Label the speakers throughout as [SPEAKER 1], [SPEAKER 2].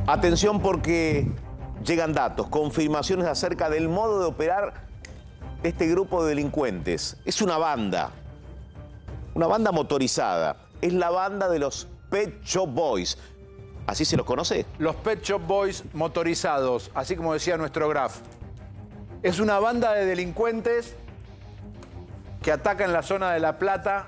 [SPEAKER 1] Atención porque llegan datos, confirmaciones acerca del modo de operar de este grupo de delincuentes. Es una banda motorizada. Es la banda de los Pet Shop Boys. ¿Así se los conoce?
[SPEAKER 2] Los Pet Shop Boys motorizados, así como decía nuestro Graf. Es una banda de delincuentes que ataca en la zona de La Plata.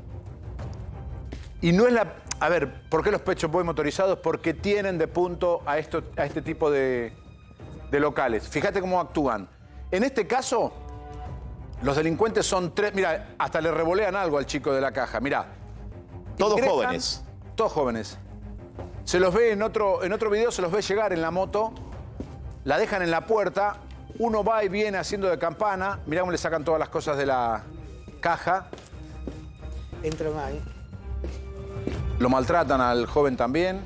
[SPEAKER 2] Y no es la... A ver, ¿por qué los Pet Shop Boys motorizados? Porque tienen de punto a este tipo de locales. Fíjate cómo actúan. En este caso, los delincuentes son tres... Mira, hasta le revolean algo al chico de la caja, mira.
[SPEAKER 1] Todos jóvenes.
[SPEAKER 2] Todos jóvenes. Se los ve en otro video, se los ve llegar en la moto, la dejan en la puerta, uno va y viene haciendo de campana, mirá cómo le sacan todas las cosas de la caja.
[SPEAKER 3] Entra mal.
[SPEAKER 2] Lo maltratan al joven también.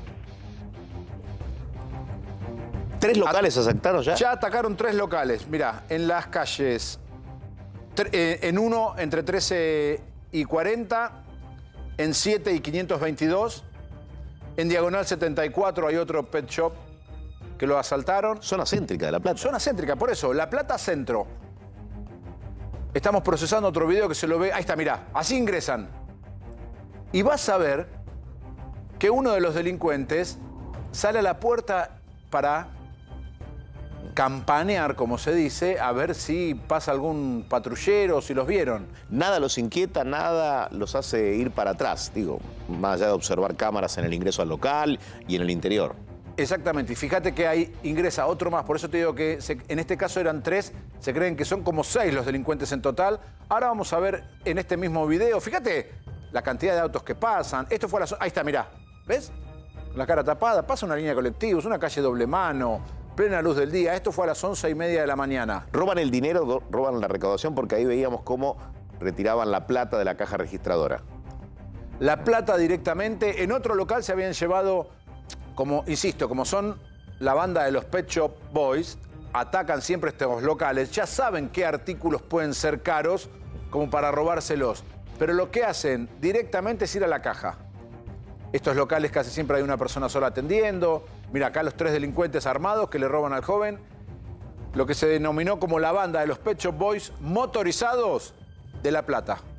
[SPEAKER 1] 3 locales asaltaron ya.
[SPEAKER 2] Ya atacaron 3 locales, mirá, en las calles, en uno entre 13 y 40, en 7 y 522, en Diagonal 74 hay otro pet shop que lo asaltaron.
[SPEAKER 1] Zona céntrica de La Plata.
[SPEAKER 2] Zona céntrica, por eso, La Plata Centro. Estamos procesando otro video que se lo ve. Ahí está, mirá, así ingresan. Y vas a ver que uno de los delincuentes sale a la puerta para campanear, como se dice, a ver si pasa algún patrullero, si los vieron.
[SPEAKER 1] Nada los inquieta, nada los hace ir para atrás, digo, más allá de observar cámaras en el ingreso al local y en el interior.
[SPEAKER 2] Exactamente, y fíjate que ahí ingresa otro más, por eso te digo que en este caso eran 3, se creen que son como 6 los delincuentes en total. Ahora vamos a ver en este mismo video, fíjate la cantidad de autos que pasan. Esto fue a la zona, ahí está, mirá, ¿ves? La cara tapada, pasa una línea de colectivos, una calle doble mano, plena luz del día. Esto fue a las 11:30 de la mañana.
[SPEAKER 1] Roban el dinero, roban la recaudación, porque ahí veíamos cómo retiraban la plata de la caja registradora.
[SPEAKER 2] La plata directamente. En otro local se habían llevado, como insisto, como son la banda de los Pet Shop Boys, atacan siempre estos locales, ya saben qué artículos pueden ser caros como para robárselos. Pero lo que hacen directamente es ir a la caja. Estos locales casi siempre hay una persona sola atendiendo. Mira, acá los 3 delincuentes armados que le roban al joven. Lo que se denominó como la banda de los Pet Shop Boys motorizados de La Plata.